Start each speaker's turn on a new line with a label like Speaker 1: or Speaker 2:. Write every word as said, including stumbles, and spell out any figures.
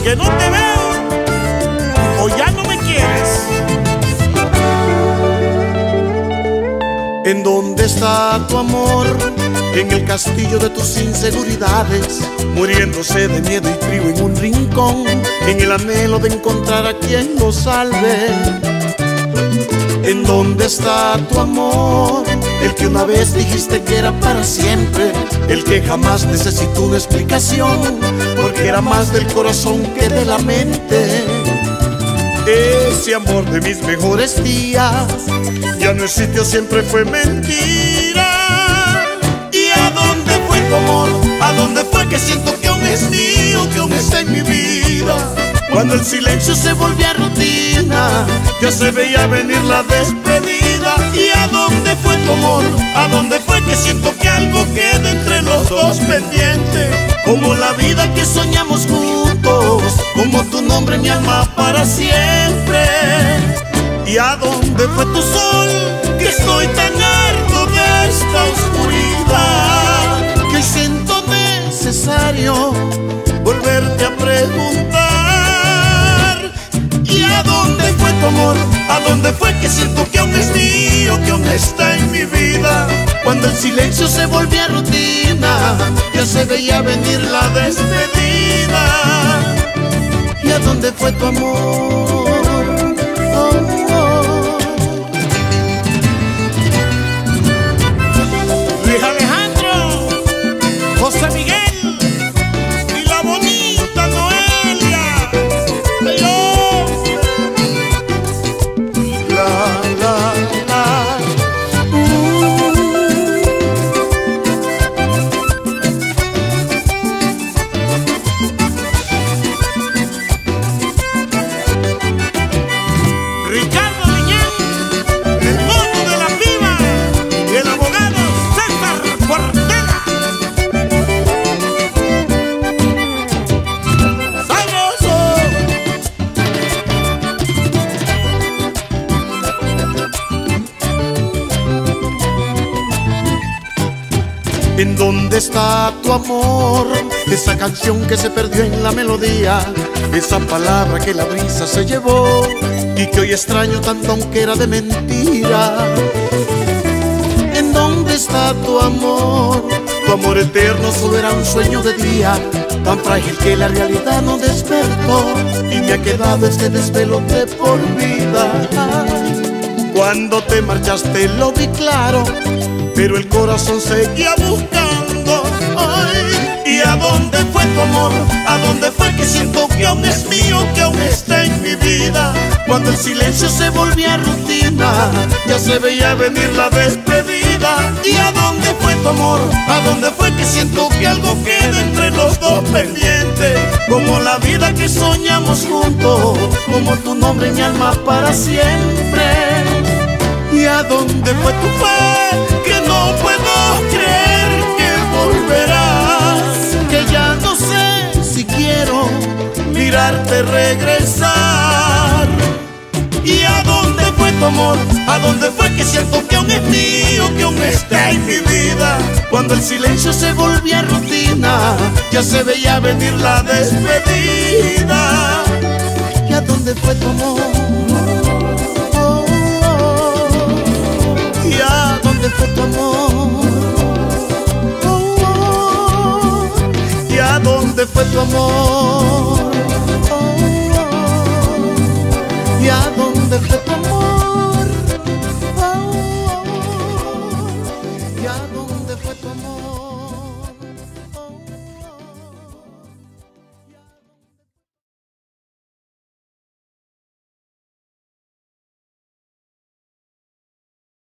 Speaker 1: que no te veo o ya no me quieres.
Speaker 2: ¿En dónde está tu amor? En el castillo de tus inseguridades, muriéndose de miedo y frío en un rincón, en el anhelo de encontrar a quien lo salve. ¿En dónde está tu amor? El que una vez dijiste que era para siempre, el que jamás necesitó una explicación, porque era más del corazón que de la mente. Ese amor de mis mejores días ya no existió, siempre fue mentira. ¿Y a dónde fue tu amor? ¿A dónde fue que siento que aún es mío, que aún está en mi vida? Cuando el silencio se volvía rutina, ya se veía venir la despedida. ¿Y a dónde fue tu amor? ¿A dónde fue que siento que algo queda entre los dos pendiente? Como la vida que soñamos juntos, como tu nombre en mi alma para siempre. ¿Y a dónde fue tu sol? Que estoy tan harto de esta oscuridad, que siento necesario volverte a preguntar. ¿Y a dónde fue tu amor? ¿A dónde fue que siento que aún es mío, que aún está en mi vida? Cuando el silencio se volvía rutina, ya se veía venir la despedida. ¿Y a dónde fue tu amor? Oh, oh.
Speaker 1: Luis Alejandro, José Miguel y la bonita Noelia. ¡Ayo!
Speaker 2: La, la, la. Uh.
Speaker 1: Ricardo Liñán, el mono de la piba, y el abogado César Portela. ¡Sabroso!
Speaker 2: ¿En dónde está tu amor? Esa canción que se perdió en la melodía, esa palabra que la brisa se llevó y que hoy extraño tanto aunque era de mentira. ¿En dónde está tu amor? Tu amor eterno solo era un sueño de día, tan frágil que la realidad no despertó, y me ha quedado este desvelo de por vida. Cuando te marchaste lo vi claro, pero el corazón seguía buscando. Ay, ¿y a dónde fue tu amor? ¿A dónde fue que siento que aún es mío, que aún está en mi vida? Cuando el silencio se volvía rutina, ya se veía venir la despedida. ¿Y a dónde fue tu amor? ¿A dónde fue que siento que algo queda entre los dos pendiente? Como la vida que soñamos juntos, como tu nombre en mi alma para siempre. ¿Y a dónde fue tu fe? Que no puedo creer que volverás, que ya no sé si quiero mirarte regresar. ¿Y a dónde fue tu amor? ¿A dónde fue que siento que aún es mío, que aún está en mi vida? Cuando el silencio se volvía rutina, ya se veía venir la despedida. ¿Y a dónde fue tu amor? ¿Y a dónde fue tu amor? Oh, oh. ¿Y a dónde fue tu amor? Oh, oh. ¿Y a dónde fue tu amor?